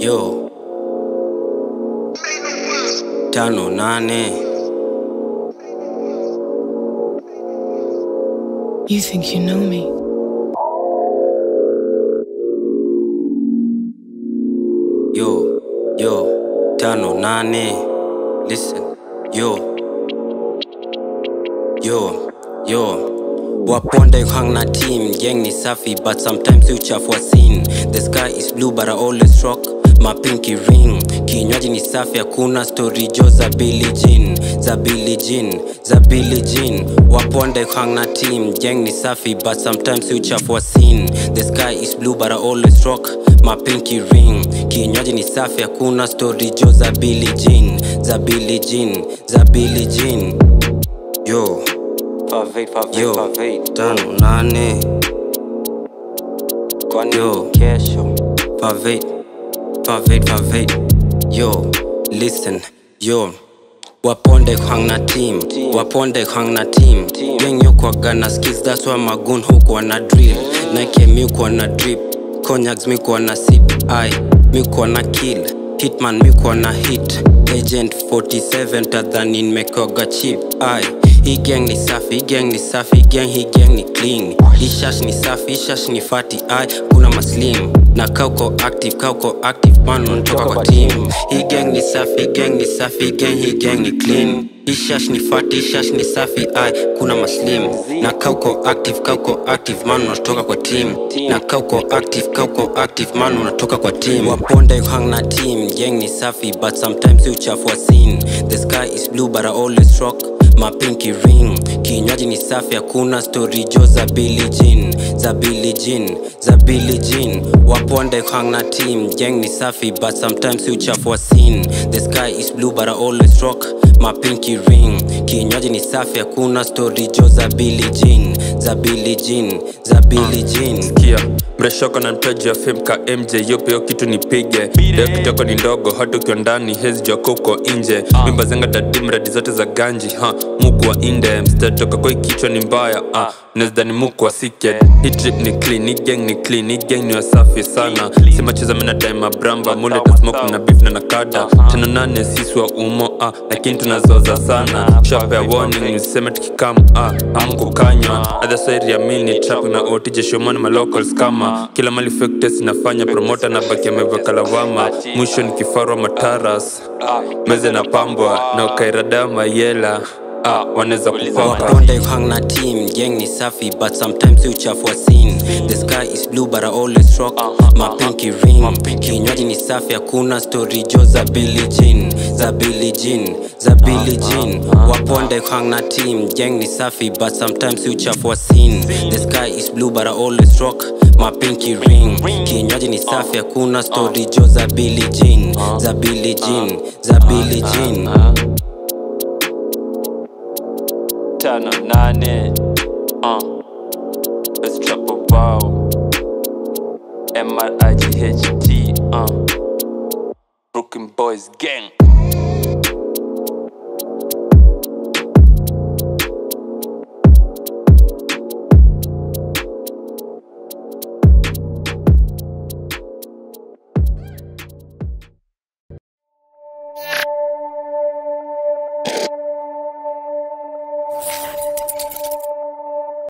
Yo 5-8. You think you know me? Yo 5-8. Listen, yo Waponde hang na team, gang ni safi, but sometimes you chafua scene. The sky is blue but I always rock my pinky ring. Kinywaji ni safi, hakuna story jo za Billie Jean. Waponde hang na team, gang ni safi, but sometimes you chafua scene. The sky is blue but I always rock my pinky ring. Kinywaji ni safi, hakuna story jo za Billie Jean. Yo 5-8 Yo kesho 5-8 Yo listen yo Waponde hang na team Gang yo kwa gana skills, that's why magoon huko wana drill. Nike mi kwa na drip, cognacs mi kwa na sip, mi kwa na kill, hitman mi kwa na hit, agent 47 tadhani nimekoga chip. Hii gang ni safi, gang ni clean. Hii shash ni safi, shash ni fati, kuna maslim. Na kauko active, man unatoka kwa team. Hii gang ni safi, gang ni clean. Hii shash ni fati, shash ni safi, kuna maslim. Na kauko active, man unatoka kwa team. Na kauko active, man unatoka kwa team. Waponde hang na team, gang ni safi, but sometimes you chafua scene. The sky is blue but I always rock my pinky ring. Kinywaji ni safi, hakuna story jo za Billie Jean. Waponde hang na team, gang ni safi, but sometimes you chafua scene. The sky is blue but I always rock my pinky ring. Kinywaji ni safi, hakuna story jo za Billie Jean. Kia mreshoko na mtaji ya fame ka MJ, yope yo kitu nipige. Deo kitoko ni ndogo, hatu kio ndani, hezi joko uko inje. Mimba zenga dadim, radi zote za ganji, muku wa inde. Mstatoka kwa kichwa ni mbaya, nezda ni muku wa siket. Hii drip ni clean, hii gang ni clean, hii gang ni wasafi sana. Sima cheza mina daima bramba, mule ta smoke na beef na nakada. 5-8 sisi wa umo, lakini tunazoza sana. Shop ya warning, niseme tukikamu, amuku kanywa. Other side ya mini trap na otije shomani ma locals kama. Kila mali fake test inafanya promoter na baki ya meweka lawama. Mwisho ni kifarwa mataras, meze na pambwa na ukairada mayela. Waneza kupaka Waponde hang na team, gang ni safi, but sometimes you chafua scene. The sky is blue but I always rock my pinky ring. Kinywaji ni safi, hakuna story jo za Billie Jean. Waponde hang na team, gang ni safi, but sometimes you chafua scene. The sky is blue but I always rock my pinky ring. Kinywaji ni safi, hakuna story jo za Billie Jean. 5-8 Let's trap a bow MRIGHT Brooklyn Boys Gang.